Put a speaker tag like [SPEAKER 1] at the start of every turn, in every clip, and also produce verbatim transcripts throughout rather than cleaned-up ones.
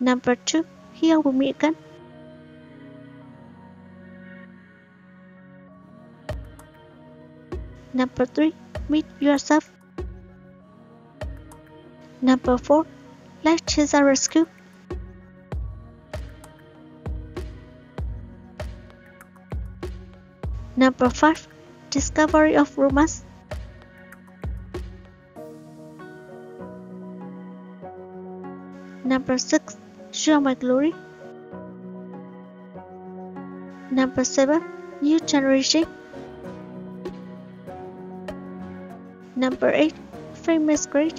[SPEAKER 1] Number two, here with me again. Number three, meet yourself. Number four, let's chase a rescue. Number five, discovery of romance. Number six, show my glory. Number seven, new generation. Number eight, famous great.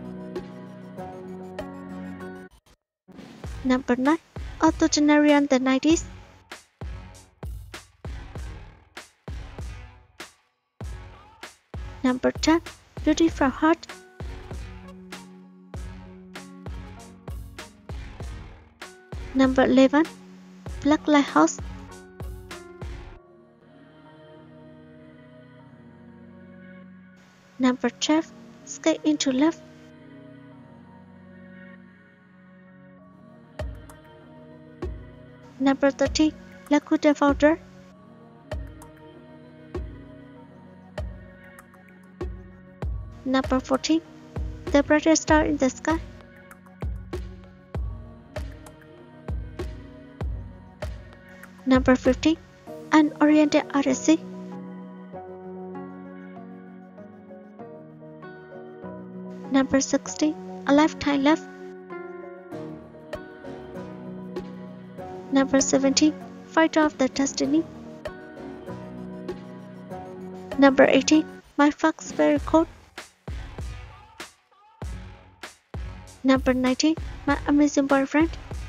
[SPEAKER 1] Number nine, octogenarian the nineties. Number ten, beauty from heart. Number eleven, Black Lighthouse. Number twelve, Skate into Love. Number thirteen, La Coup de Foudre. Number fourteen, The Brightest Star in the Sky. Number fifteen, An Oriental Odyssey. Number sixteen, A Lifetime Love. Number seventeen, Fighter of the Destiny. Number eighteen, My Fox Very Cold. Number nineteen, My Amazing Boyfriend.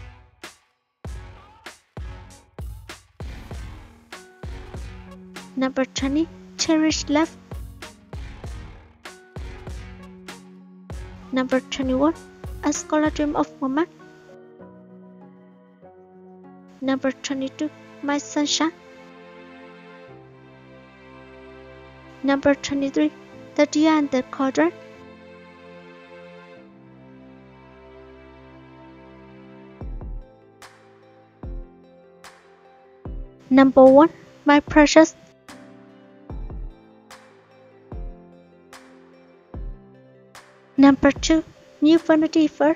[SPEAKER 1] Number twenty, Cherished Love. Number twenty-one, A Scholar Dream of Woman. Number twenty-two, My Sunshine. Number twenty-three, The Deer and the Cauldron. Number one, My Precious. Number two, New Vanity Fair.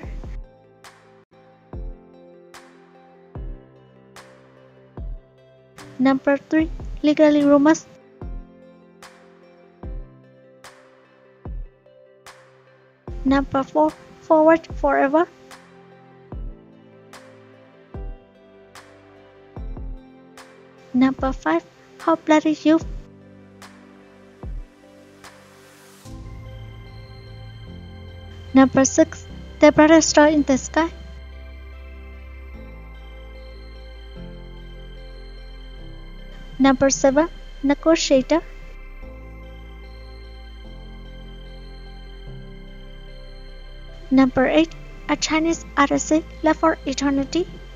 [SPEAKER 1] Number three, Legally Romance. Number four, Forward Forever. Number five, Hot Blooded Youth. Number six, The Brightest Star in the Sky. Number seven, Negotiator. Number eight, A Chinese Odyssey, Love for Eternity.